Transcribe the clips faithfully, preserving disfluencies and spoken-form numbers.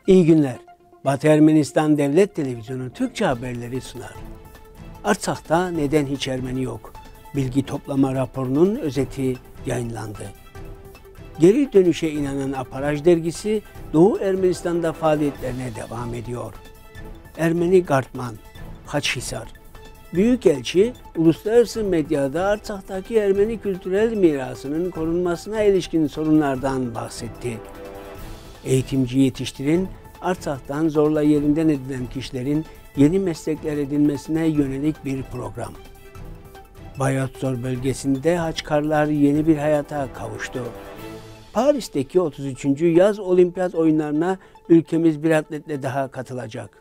İyi günler. Batı Ermenistan Devlet Televizyonu Türkçe haberleri sunar. Artsak'ta neden hiç Ermeni yok? Bilgi toplama raporunun özeti yayınlandı. Geri dönüşe inanan Aparaj dergisi Doğu Ermenistan'da faaliyetlerine devam ediyor. Ermeni Gartman, Haçhisar. Büyükelçi, uluslararası medyada Artsak'taki Ermeni kültürel mirasının korunmasına ilişkin sorunlardan bahsetti. Eğitimci yetiştirin, Artsak'tan zorla yerinden edilen kişilerin yeni meslekler edinmesine yönelik bir program. Bayatzor bölgesinde Haçkarlar yeni bir hayata kavuştu. Paris'teki otuz üçüncü Yaz Olimpiyat Oyunlarına ülkemiz bir atletle daha katılacak.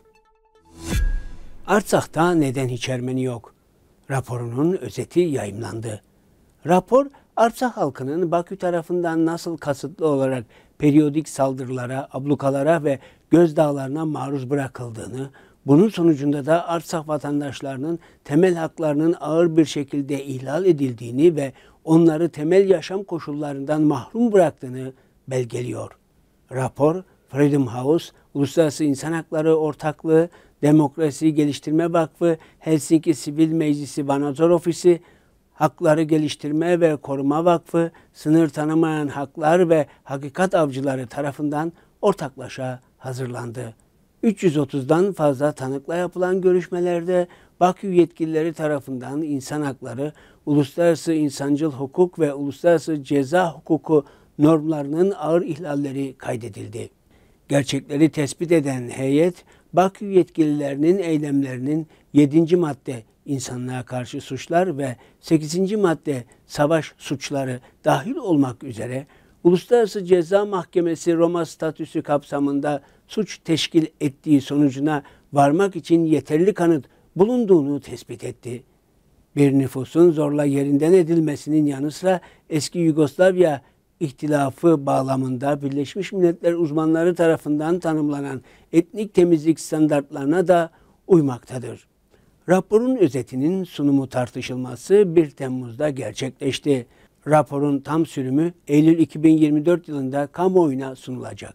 Artsak'ta neden hiç Ermeni yok? Raporunun özeti yayımlandı. Rapor, Artsak halkının Bakü tarafından nasıl kasıtlı olarak periyodik saldırılara, ablukalara ve gözdağlarına maruz bırakıldığını, bunun sonucunda da Artsak vatandaşlarının temel haklarının ağır bir şekilde ihlal edildiğini ve onları temel yaşam koşullarından mahrum bıraktığını belgeliyor. Rapor, Freedom House, Uluslararası İnsan Hakları Ortaklığı, Demokrasi Geliştirme Vakfı, Helsinki Sivil Meclisi Banazor Ofisi, Hakları Geliştirme ve Koruma Vakfı, Sınır Tanımayan Haklar ve Hakikat Avcıları tarafından ortaklaşa hazırlandı. üç yüz otuzdan fazla tanıkla yapılan görüşmelerde Bakü yetkilileri tarafından insan hakları, uluslararası insancıl hukuk ve uluslararası ceza hukuku normlarının ağır ihlalleri kaydedildi. Gerçekleri tespit eden heyet, Bakü yetkililerinin eylemlerinin yedinci madde insanlığa karşı suçlar ve sekizinci madde savaş suçları dahil olmak üzere Uluslararası Ceza Mahkemesi Roma Statüsü kapsamında suç teşkil ettiği sonucuna varmak için yeterli kanıt bulunduğunu tespit etti. Bir nüfusun zorla yerinden edilmesinin yanı sıra eski Yugoslavya İhtilafı bağlamında Birleşmiş Milletler uzmanları tarafından tanımlanan etnik temizlik standartlarına da uymaktadır. Raporun özetinin sunumu tartışılması bir Temmuz'da gerçekleşti. Raporun tam sürümü Eylül iki bin yirmi dört yılında kamuoyuna sunulacak.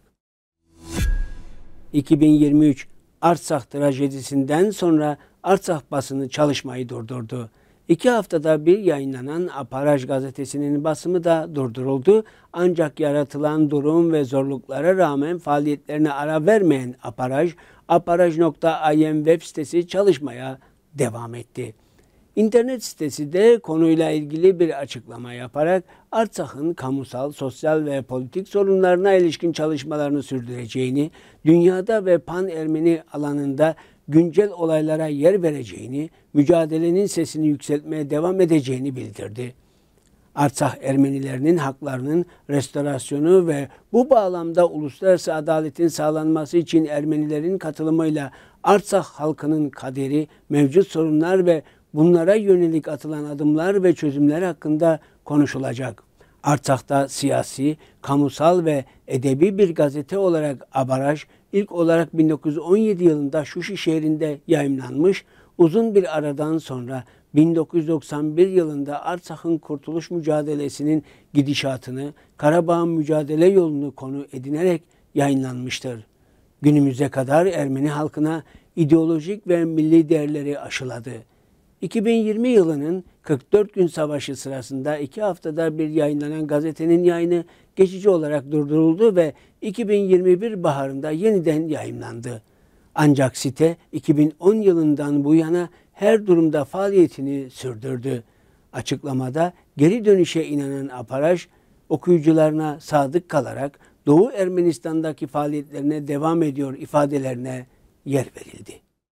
iki bin yirmi üç Artsak trajedisinden sonra Artsak basını çalışmayı durdurdu. İki haftada bir yayınlanan Aparaj gazetesinin basımı da durduruldu. Ancak yaratılan durum ve zorluklara rağmen faaliyetlerine ara vermeyen Aparaj, aparaj nokta im web sitesi çalışmaya devam etti. İnternet sitesi de konuyla ilgili bir açıklama yaparak Artsak'ın kamusal, sosyal ve politik sorunlarına ilişkin çalışmalarını sürdüreceğini, dünyada ve Pan-Ermeni alanında güncel olaylara yer vereceğini, mücadelenin sesini yükseltmeye devam edeceğini bildirdi. Artsak Ermenilerinin haklarının restorasyonu ve bu bağlamda uluslararası adaletin sağlanması için Ermenilerin katılımıyla Artsak halkının kaderi, mevcut sorunlar ve bunlara yönelik atılan adımlar ve çözümler hakkında konuşulacak. Artsak'ta siyasi, kamusal ve edebi bir gazete olarak Aparaj, ilk olarak bin dokuz yüz on yedi yılında Şuşi şehrinde yayımlanmış, uzun bir aradan sonra bin dokuz yüz doksan bir yılında Artsak'ın kurtuluş mücadelesinin gidişatını, Karabağ'ın mücadele yolunu konu edinerek yayınlanmıştır. Günümüze kadar Ermeni halkına ideolojik ve milli değerleri aşıladı. iki bin yirmi yılının kırk dört gün savaşı sırasında iki haftada bir yayınlanan gazetenin yayını geçici olarak durduruldu ve iki bin yirmi bir baharında yeniden yayımlandı. Ancak site iki bin on yılından bu yana her durumda faaliyetini sürdürdü. Açıklamada geri dönüşe inanan Aparaj, okuyucularına sadık kalarak Doğu Ermenistan'daki faaliyetlerine devam ediyor ifadelerine yer verildi.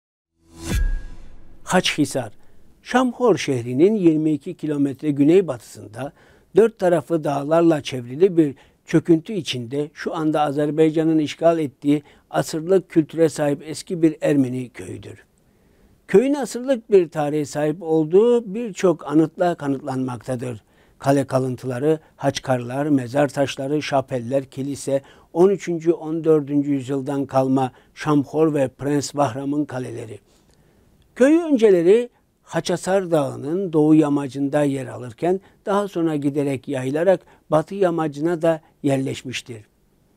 Haçhisar, Şamhor şehrinin yirmi iki kilometre güneybatısında dört tarafı dağlarla çevrili bir çöküntü içinde şu anda Azerbaycan'ın işgal ettiği asırlık kültüre sahip eski bir Ermeni köyüdür. Köyün asırlık bir tarihe sahip olduğu birçok anıtla kanıtlanmaktadır. Kale kalıntıları, haçkarlar, mezar taşları, şapeller, kilise, on üçüncü on dördüncü yüzyıldan kalma Şamhor ve Prens Bahram'ın kaleleri. Köy önceleri Haçasar Dağı'nın doğu yamacında yer alırken daha sonra giderek yayılarak batı yamacına da yerleşmiştir.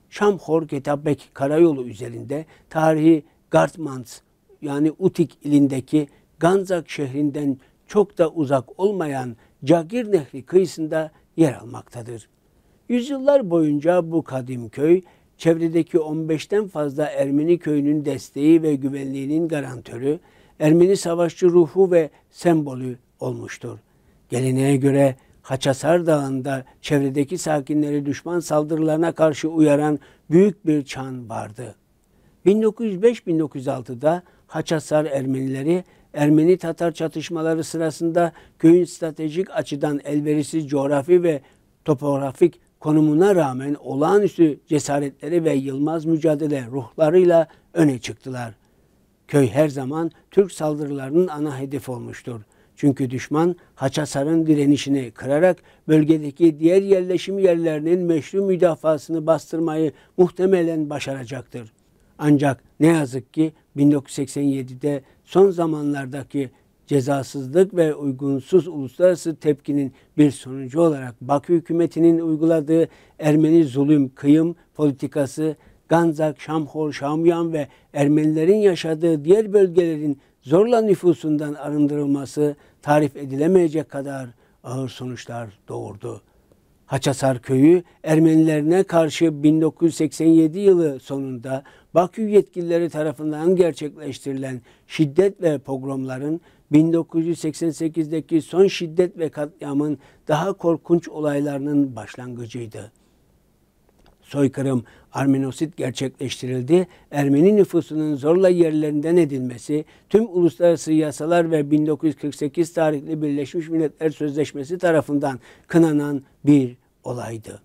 Şamkhor-Ketapek karayolu üzerinde tarihi Gartmans yani Utik ilindeki Ganzak şehrinden çok da uzak olmayan Cagir Nehri kıyısında yer almaktadır. Yüzyıllar boyunca bu kadim köy, çevredeki on beşten fazla Ermeni köyünün desteği ve güvenliğinin garantörü, Ermeni savaşçı ruhu ve sembolü olmuştur. Geleneğe göre Haçasar Dağı'nda çevredeki sakinleri düşman saldırılarına karşı uyaran büyük bir çan vardı. bin dokuz yüz beş bin dokuz yüz altıda Haçasar Ermenileri Ermeni-Tatar çatışmaları sırasında köyün stratejik açıdan elverişsiz coğrafi ve topografik konumuna rağmen olağanüstü cesaretleri ve yılmaz mücadele ruhlarıyla öne çıktılar. Köy her zaman Türk saldırılarının ana hedefi olmuştur. Çünkü düşman Haçasar'ın direnişini kırarak bölgedeki diğer yerleşim yerlerinin meşru müdafasını bastırmayı muhtemelen başaracaktır. Ancak ne yazık ki bin dokuz yüz seksen yedide son zamanlardaki cezasızlık ve uygunsuz uluslararası tepkinin bir sonucu olarak Bakü hükümetinin uyguladığı Ermeni zulüm, kıyım politikası, Ganzak, Şamkhor, Şamyan ve Ermenilerin yaşadığı diğer bölgelerin zorla nüfusundan arındırılması tarif edilemeyecek kadar ağır sonuçlar doğurdu. Haçasar köyü Ermenilerine karşı bin dokuz yüz seksen yedi yılı sonunda Bakü yetkilileri tarafından gerçekleştirilen şiddet ve pogromların bin dokuz yüz seksen sekizdeki son şiddet ve katliamın daha korkunç olaylarının başlangıcıydı. Soykırım, Armenosit gerçekleştirildi. Ermeni nüfusunun zorla yerlerinden edilmesi, tüm uluslararası yasalar ve bin dokuz yüz kırk sekiz tarihli Birleşmiş Milletler Sözleşmesi tarafından kınanan bir olaydı.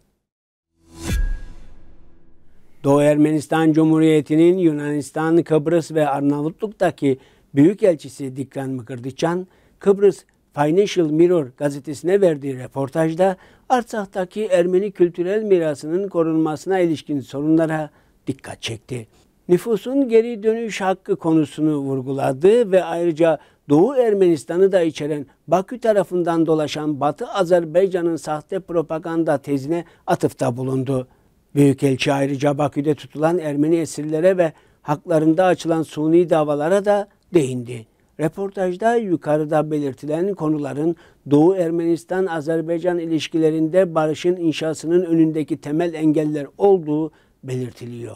Doğu Ermenistan Cumhuriyeti'nin Yunanistan, Kıbrıs ve Arnavutluk'taki Büyükelçisi Dikran Mıkırdıçan, Kıbrıs Financial Mirror gazetesine verdiği röportajda Artsak'taki Ermeni kültürel mirasının korunmasına ilişkin sorunlara dikkat çekti. Nüfusun geri dönüş hakkı konusunu vurguladı ve ayrıca Doğu Ermenistan'ı da içeren Bakü tarafından dolaşan Batı Azerbaycan'ın sahte propaganda tezine atıfta bulundu. Büyükelçi ayrıca Bakü'de tutulan Ermeni esirlere ve haklarında açılan suni davalara da değindi. Röportajda yukarıda belirtilen konuların Doğu Ermenistan-Azerbaycan ilişkilerinde barışın inşasının önündeki temel engeller olduğu belirtiliyor.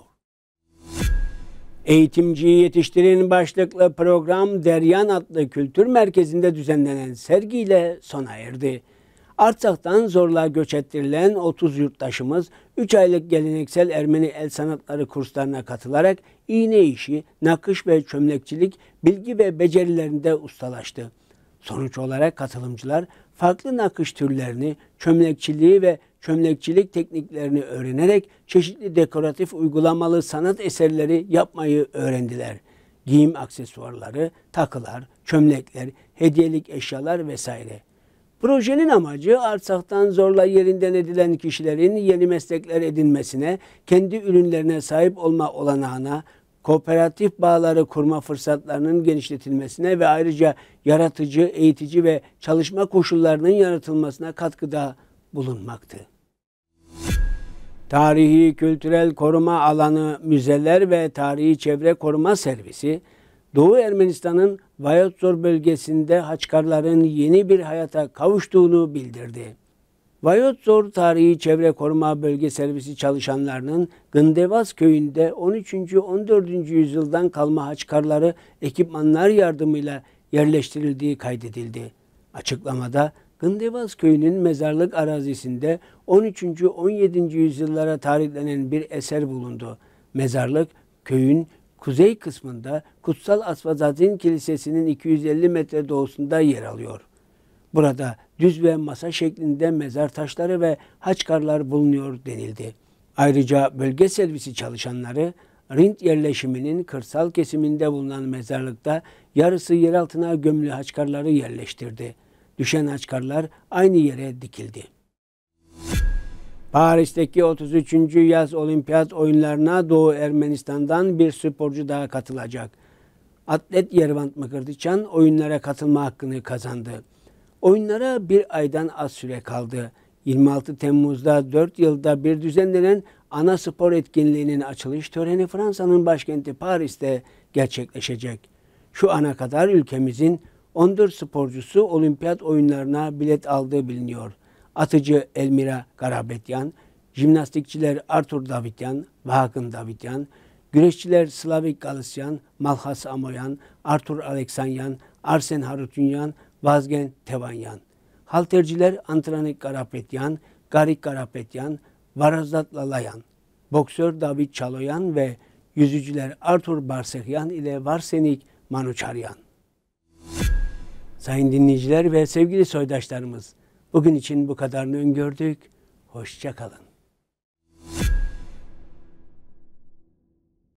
Eğitimciyi Yetiştirin başlıklı program Deryan adlı kültür merkezinde düzenlenen sergiyle sona erdi. Artsak'tan zorla göç ettirilen otuz yurttaşımız üç aylık geleneksel Ermeni el sanatları kurslarına katılarak iğne işi, nakış ve çömlekçilik bilgi ve becerilerinde ustalaştı. Sonuç olarak katılımcılar farklı nakış türlerini, çömlekçiliği ve çömlekçilik tekniklerini öğrenerek çeşitli dekoratif uygulamalı sanat eserleri yapmayı öğrendiler. Giyim aksesuarları, takılar, çömlekler, hediyelik eşyalar vesaire. Projenin amacı Artsak'tan zorla yerinden edilen kişilerin yeni meslekler edinmesine, kendi ürünlerine sahip olma olanağına, kooperatif bağları kurma fırsatlarının genişletilmesine ve ayrıca yaratıcı, eğitici ve çalışma koşullarının yaratılmasına katkıda bulunmaktı. Tarihi Kültürel Koruma Alanı Müzeler ve Tarihi Çevre Koruma Servisi, Doğu Ermenistan'ın Vayotzor bölgesinde Haçkarların yeni bir hayata kavuştuğunu bildirdi. Vayotzor Tarihi Çevre Koruma Bölge Servisi çalışanlarının Gındevaz köyünde on üçüncü on dördüncü yüzyıldan kalma Haçkarları ekipmanlar yardımıyla yerleştirildiği kaydedildi. Açıklamada Gındevaz köyünün mezarlık arazisinde on üçüncü on yedinci yüzyıllara tarihlenen bir eser bulundu. Mezarlık köyün kuzey kısmında Kutsal Asvazazin Kilisesi'nin iki yüz elli metre doğusunda yer alıyor. Burada düz ve masa şeklinde mezar taşları ve haçkarlar bulunuyor denildi. Ayrıca bölge servisi çalışanları Rint yerleşiminin kırsal kesiminde bulunan mezarlıkta yarısı yer altına gömülü haçkarları yerleştirdi. Düşen haçkarlar aynı yere dikildi. Paris'teki otuz üçüncü Yaz Olimpiyat Oyunlarına Doğu Ermenistan'dan bir sporcu daha katılacak. Atlet Yervant Mıkırdıçan oyunlara katılma hakkını kazandı. Oyunlara bir aydan az süre kaldı. yirmi altı Temmuz'da dört yılda bir düzenlenen ana spor etkinliğinin açılış töreni Fransa'nın başkenti Paris'te gerçekleşecek. Şu ana kadar ülkemizin on dört sporcusu olimpiyat oyunlarına bilet aldığı biliniyor. Atıcı Elmira Garabetyan, jimnastikçiler Artur Davityan ve Hakan Davityan, güreşçiler Slavik Galısyan, Malhas Amoyan, Artur Aleksanyan, Arsen Harutyunyan, Vazgen Tevanyan. Halterciler Antranik Garapetyan, Garik Garapetyan, Varazdat Lalayan, boksör David Çaloyan ve yüzücüler Artur Barsekyan ile Varsenik Manuçaryan. Sayın dinleyiciler ve sevgili soydaşlarımız, bugün için bu kadarını öngördük. Hoşça kalın.